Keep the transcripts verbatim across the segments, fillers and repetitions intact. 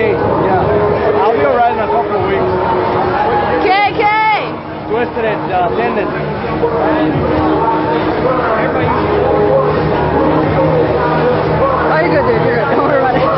Yeah, I'll be alright in a couple of weeks. K K! Twisted it, uh, tendon. Oh, you're good, dude. You're good. Don't worry about it.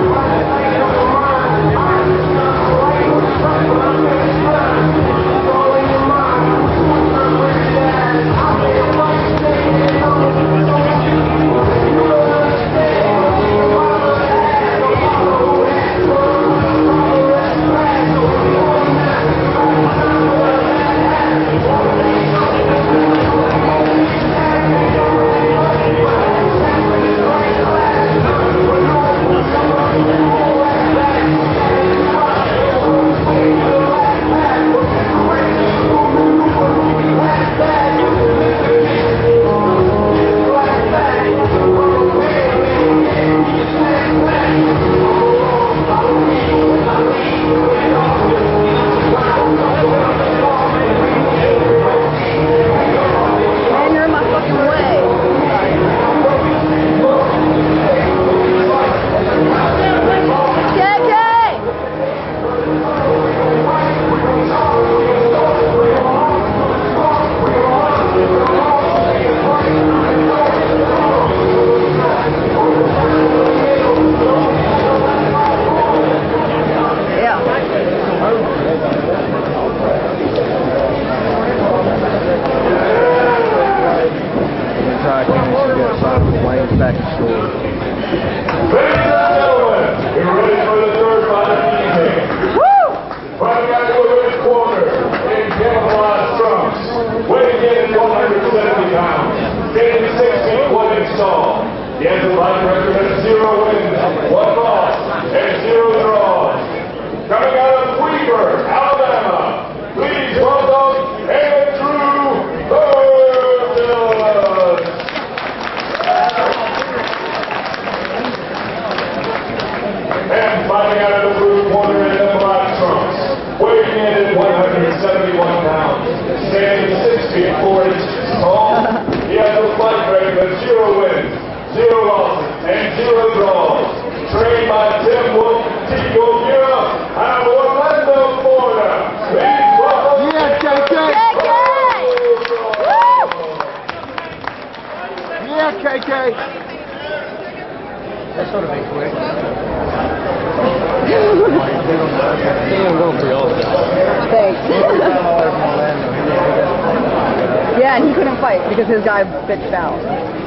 Back to school. Ladies and gentlemen, we're ready for the third fight of the evening. Woo! Fighting out of the corner in camouflage trunks, weighing in at one hundred seventy pounds, standing six feet one inch tall. He has a fight record of zero wins, one loss, and zero draws. Coming out of Weaver, Alabama, please welcome Andrew Burgess. And fighting out of the blue corner in the black trunks, weighing in at one hundred seventy-one pounds, standing six feet four inches tall. He has a fight record of zero wins, zero losses, and zero draws. Trained by Tim Wolf, Tico Mira, out of Orlando, Florida. Please welcome. Yeah, K K. Yeah, K K. That should have been quick. Thanks. Yeah, and he couldn't fight because his guy bitched out.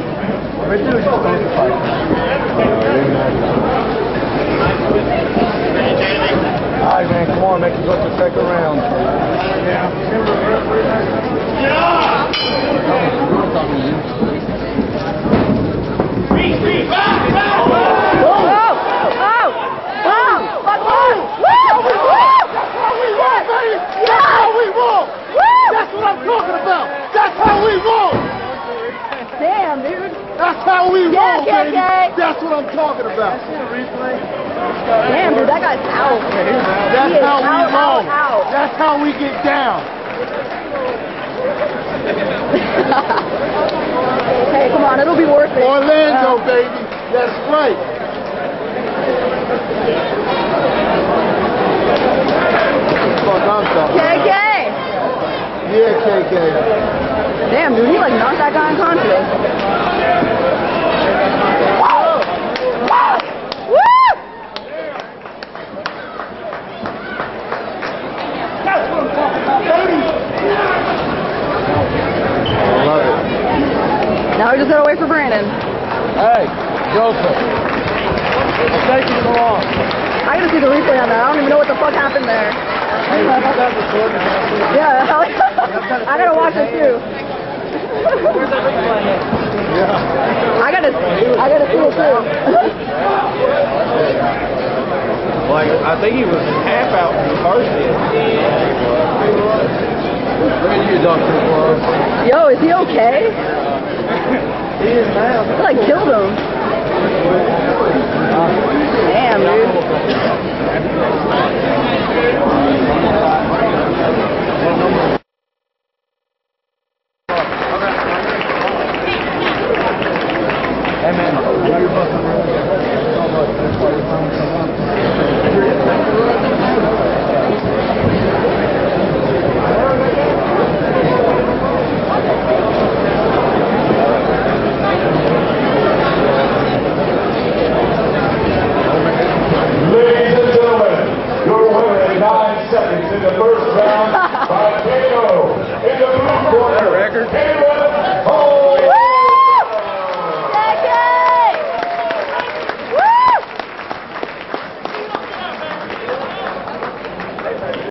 Alright, man, come on, make it go to the second round. Yeah. Damn, dude. That's how we Yeah, roll, K K. baby. That's what I'm talking about. Damn, dude, that guy's out. That's He is how we out, roll. out, out. That's how we get down. Hey, come on, it'll be worth it. Orlando, Uh, baby. That's right. Fuck, I'm talking. K K. Yeah, K K. Damn, dude, he like knocked that guy unconscious. Woo! Woo! I love it. Now we just gotta wait for Brandon. Hey, Joseph. What's taking so long? I gotta see the replay on that. I don't even know what the fuck happened there. Hey, you got that recording? Yeah, I gotta watch it too. Where's that replay at? Yeah. I gotta, I gotta see it too. Like, I think he was half out when he first did. Look at you, Doctor Flores. Yo, is he okay? He is now. He like killed him. Damn, dude.